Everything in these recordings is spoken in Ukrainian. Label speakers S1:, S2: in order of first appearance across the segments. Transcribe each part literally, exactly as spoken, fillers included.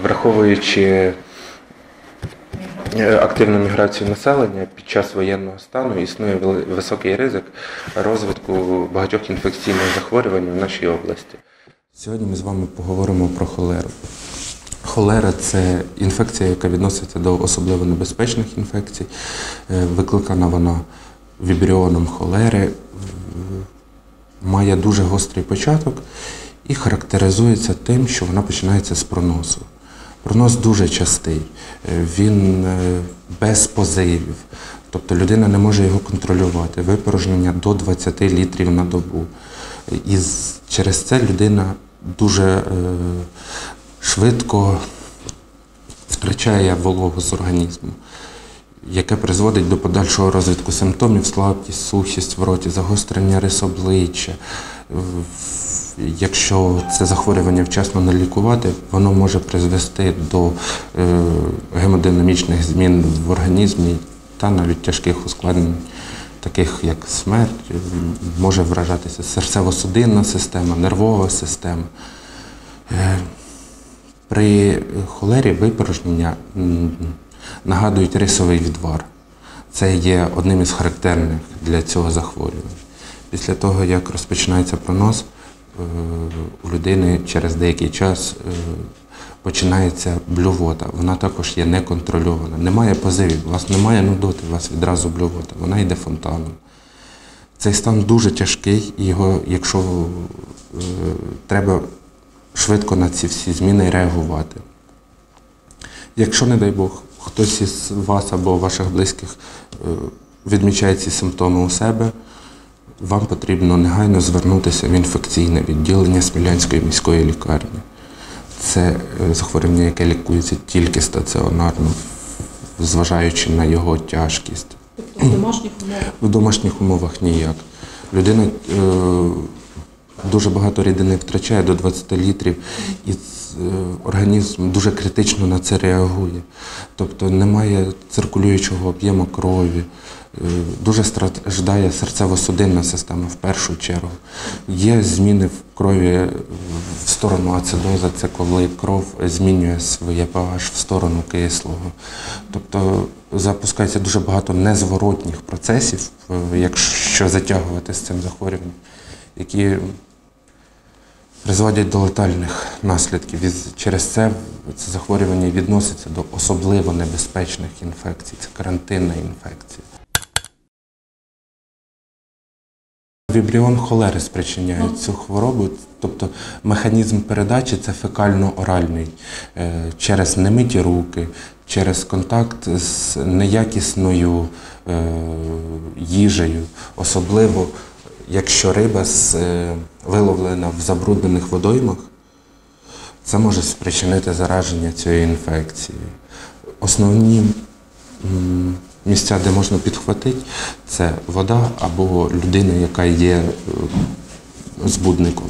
S1: Враховуючи активну міграцію населення, під час воєнного стану існує високий ризик розвитку багатьох інфекційних захворювань в нашій області. Сьогодні ми з вами поговоримо про холеру. Холера – це інфекція, яка відноситься до особливо небезпечних інфекцій. Викликана вона вібріоном холери, має дуже гострий початок і характеризується тим, що вона починається з проносу. Пронос дуже частий, він без позивів, тобто людина не може його контролювати. Випорожнення до двадцяти літрів на добу. І через це людина дуже швидко втрачає вологу з організму, яке призводить до подальшого розвитку симптомів: слабкість, сухість в роті, загострення рис обличчя. Якщо це захворювання вчасно не лікувати, воно може призвести до гемодинамічних змін в організмі та навіть тяжких ускладнень, таких як смерть, може вражатися серцево-судинна система, нервова система. При холері випорожнення нагадують рисовий відвар. Це є одним із характерних для цього захворювання. Після того, як розпочинається пронос, у людини через деякий час починається блювота. Вона також є неконтрольована. Немає позивів, у вас немає нудоти, у вас відразу блювота. Вона йде фонтаном. Цей стан дуже тяжкий, і його, якщо е, треба швидко на ці всі зміни реагувати. Якщо, не дай Бог, хтось із вас або ваших близьких е, відмічає ці симптоми у себе, вам потрібно негайно звернутися в інфекційне відділення Смілянської міської лікарні. Це захворювання, яке лікується тільки стаціонарно, зважаючи на його тяжкість.
S2: Тобто в домашніх умовах?
S1: В домашніх умовах ніяк. Людина е, дуже багато рідини втрачає, до двадцяти літрів, і е, організм дуже критично на це реагує. Тобто немає циркулюючого об'єму крові, е, дуже страждає серцево-судинна система в першу чергу. Є зміни в крові в сторону ацидоза, це коли кров змінює своє pH в сторону кислого. Тобто запускається дуже багато незворотніх процесів, якщо затягувати з цим захворюванням, які призводять до летальних наслідків. І через це це захворювання відноситься до особливо небезпечних інфекцій, це карантинна інфекція. Вібріон холери спричиняє цю хворобу, тобто механізм передачі – це фекально-оральний, через немиті руки, через контакт з неякісною їжею, особливо якщо риба виловлена в забруднених водоймах, це може спричинити зараження цією інфекцією. Основні місця, де можна підхватити, це вода або людина, яка є збудником.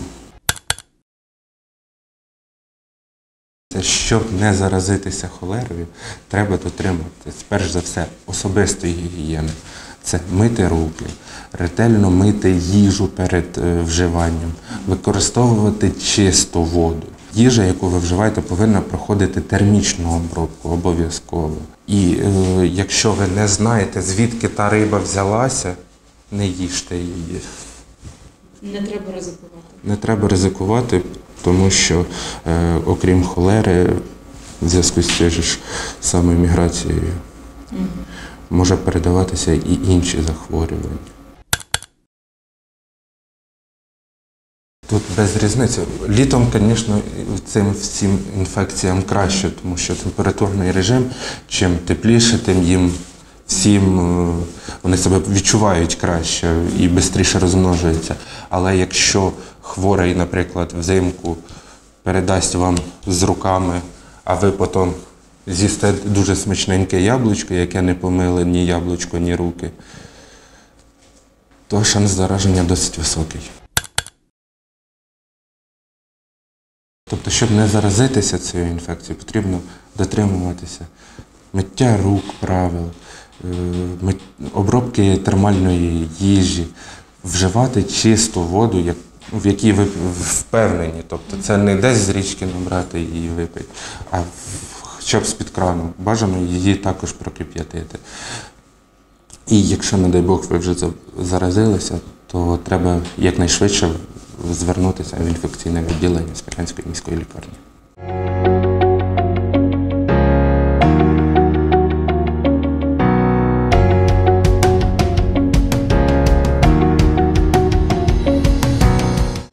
S1: Щоб не заразитися холерою, треба дотримуватися, перш за все, особистої гігієни. Це мити руки, ретельно мити їжу перед вживанням, використовувати чисту воду. Їжа, яку ви вживаєте, повинна проходити термічну обробку обов'язково. І е, якщо ви не знаєте, звідки та риба взялася, не їжте її.
S2: Не треба ризикувати.
S1: Не треба ризикувати, тому що, е, окрім холери, в зв'язку з цією ж самою міграцією, угу. може передаватися і інші захворювання. Тут без різниці. Літом, звісно, цим всім інфекціям краще, тому що температурний режим, чим тепліше, тим їм всім вони себе відчувають краще і швидше розмножуються. Але якщо хворий, наприклад, взимку передасть вам з руками, а ви потім з'їсте дуже смачненьке яблучко, яке не помили ні яблучко, ні руки, то шанс зараження досить високий. Тобто, щоб не заразитися цією інфекцією, потрібно дотримуватися миття рук правил, обробки термальної їжі, вживати чисту воду, в якій ви впевнені. Тобто це не десь з річки набрати і випити, а в- хоча б з-під крану. Бажано її також прокип'ятити. І якщо, не дай Бог, ви вже за- заразилися, то треба якнайшвидше звернутися в інфекційне відділення Смілянської міської лікарні.